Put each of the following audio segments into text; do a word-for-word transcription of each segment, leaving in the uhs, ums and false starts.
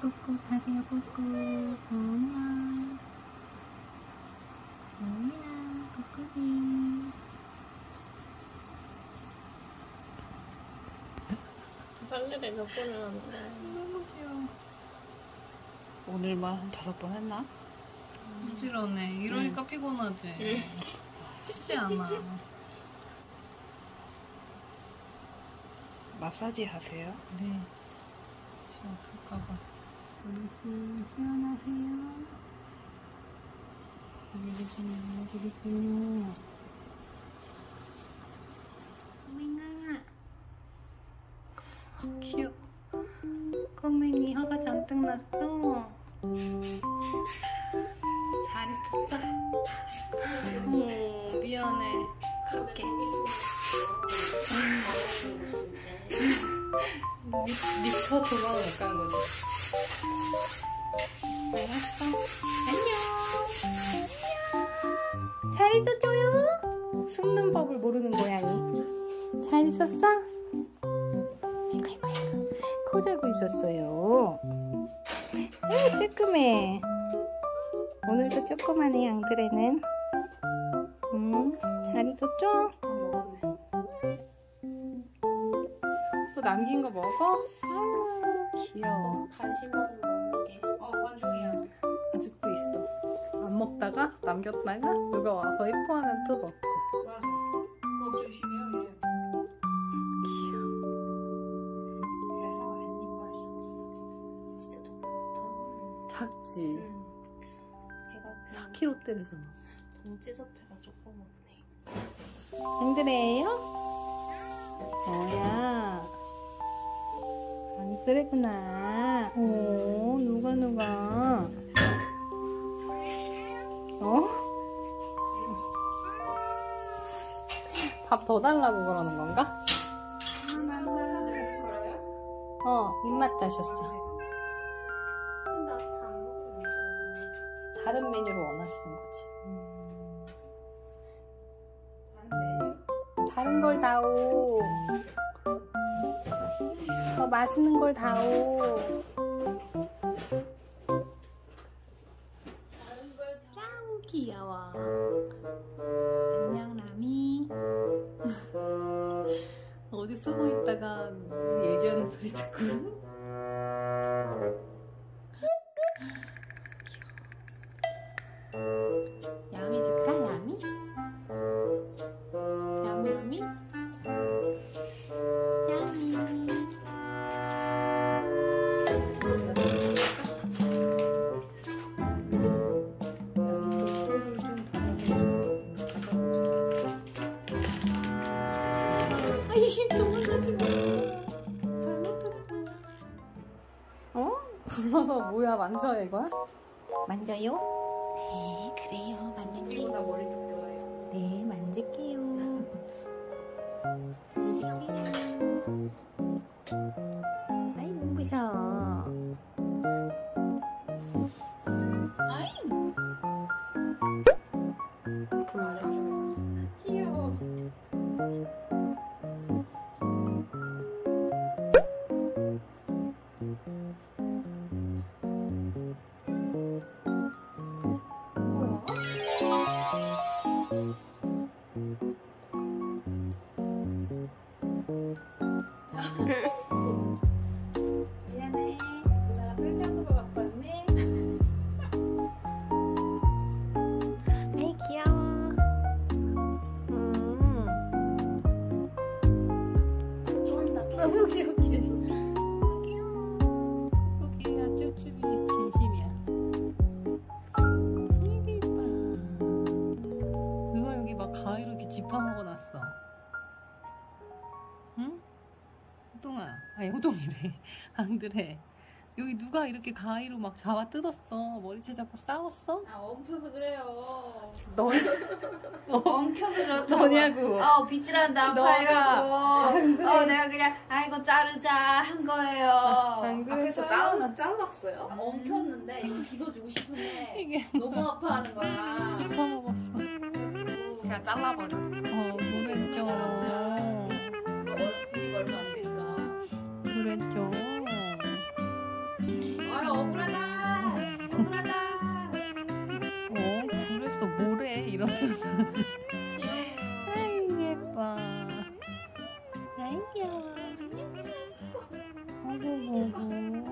꾹꾹 하세요. 꾹꾹. 뭐야? 뭐야? 꾹꾹이. 빨래를 몇 번을 하는데. 너무 귀여워. 오늘만 한 다섯 번 했나? 부지런해. 이러니까 응. 피곤하지. 응. 쉬지 않아. 마사지 하세요? 네. 시 아플까봐. 어르신 시원하세요? 여기 좀 넣어드릴게요. 꼬맹아. 귀여워. 꼬맹이 화가 잔뜩 났어. 잘 있었어? 어, 미안해. 갈게. 미, 미쳐 도망 못 간 거지. 알았어. 안녕. 안녕. 잘 있었죠요? 숨는 법을 모르는 고양이. 잘 있었어? 아이고, 아이고, 아이고. 코 자고 있었어요. 아이고, 조그매. 오늘도 조그마네, 양들에는. 음, 잘 있었죠? 또 남긴 거 먹어? 아유, 귀여워. 간식 먹은 거 먹게. 어, 관중이야. 아직도 있어. 안 먹다가 남겼다가 누가 와서 예뻐하면 또 먹고. 맞아. 그거 조심해요, 얘. 귀여워. 그래서 안 이뻐할 수 없어. 진짜 조금부터. 작지? 응. 걔가 사 킬로그램대잖아. 동지 자체가 조그맣네. 앵드레예요? 뭐야? 앵드레구나. 오, 누가 누가? 어? 밥 더 달라고 그러는 건가? 술만 사야 될 거라요? 어, 입맛 다셨어. 나다 먹었는데. 다른 메뉴를 원하시는 거지. 다른 메뉴? 다른 걸 다오. 더 맛있는 걸 다오. 짱 귀여워. 안녕 라미. 어디 쓰고 있다가 얘기하는 소리 듣고. 귀여워. 야미 줄까 야미? 야미 야미? 야미. 아이 도망가지 마. 잘못했어. 어? 불러서 뭐야 만져요 이거야? 만져요? 네 그래요 만질게요. 나 머리 좀 좋아해요. 네 만질게요. 만질게요. 아이 눈부셔. 아이 아래쪽에다. 귀여워. 미안해. 누나가 쓸데없는 거 갖고 왔네. 아이 귀여워. 음. 너무 귀엽지? 너무 귀여워. 코끼리야 쭈쭈비 진심이야. 이거 이뻐. 누가 여기 막 가위로 이렇게 집어먹어놨어. 응? 호동아, 아니 호동이래. 앙드레. 여기 누가 이렇게 가위로 막 잡아 뜯었어. 머리채 잡고 싸웠어? 아 엉켜서 그래요. 너 엉켜서 그렇다고. 너냐고. 아 빗질한다 너가 아파해갖고. 안 그래. 어 내가 그냥 아 이거 자르자 한 거예요. 안 그래. 그래서 잘라, 잘랐어요? 아, 엉켰는데 이거 빗어주고 싶은데 이게 너무 아파하는 거야. 집어먹었어. 그냥 잘라버렸어. 어, 그랬죠. 얼굴이 얼마 안 되니까. 그랬죠. 아유 이런 표정. 아이 예뻐. 아이 귀여워. 어구구구.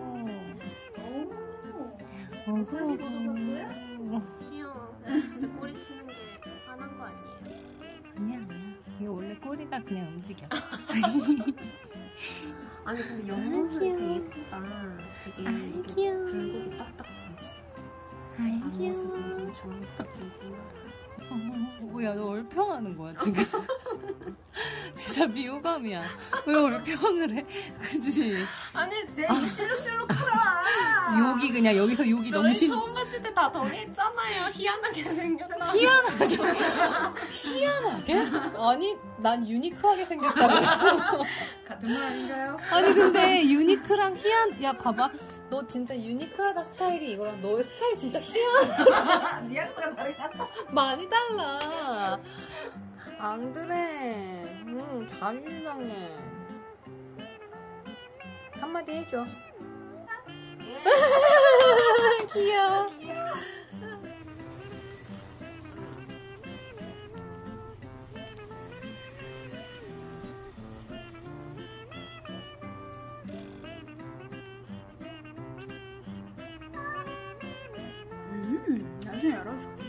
오. 어구구구. 귀여워. 근데 꼬리 치는 게 화난 거 아니에요? 아니야 아니야. 이거 원래 꼬리가 그냥 움직여. 아니 근데 영혼은 귀여워. 되게 예쁘다. 되게 아, 이렇게 귀여워. 굴곡이 딱딱 져있어. 아이 앞모습은 좀 주황색이지만 어, 야, 너 얼평하는 거야, 지금? 진짜 비호감이야. 왜 얼평을 해? 그치? 아니 내 실룩실룩하다. 욕이 그냥 여기서 욕이 저희 넘신. 처음 봤을 때 다 동의했잖아요. 희한하게 생겼다. 희한하게? 희한하게? 아니, 난 유니크하게 생겼다고 했어. 같은 말 아닌가요? 아니, 근데 유니크랑 희한, 야, 봐봐. 너 진짜 유니크하다 스타일이 이거랑 너의 스타일 진짜 희한하다. 뉘앙스가 다르다. 많이 달라. 앙드레, 응, 자유당해. 한마디 해줘. 귀여워. 음, 나중에 열어줄게.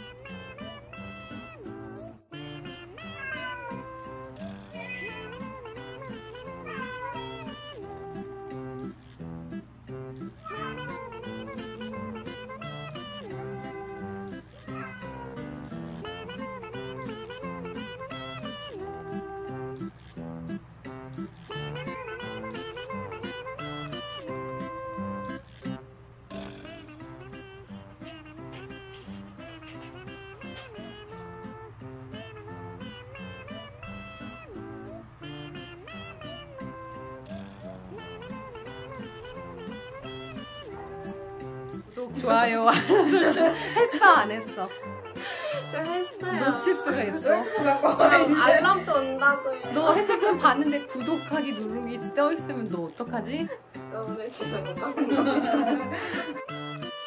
구독, 좋아요, 알람 설정 했어 안 했어? 저 했어요. 놓칠 수가 있어. 그럼 알람도 온다고요. 너 핸드폰 봤는데 구독하기 누르기 떠 있으면 너 어떡하지? 저 오늘 집에 못 가는 거.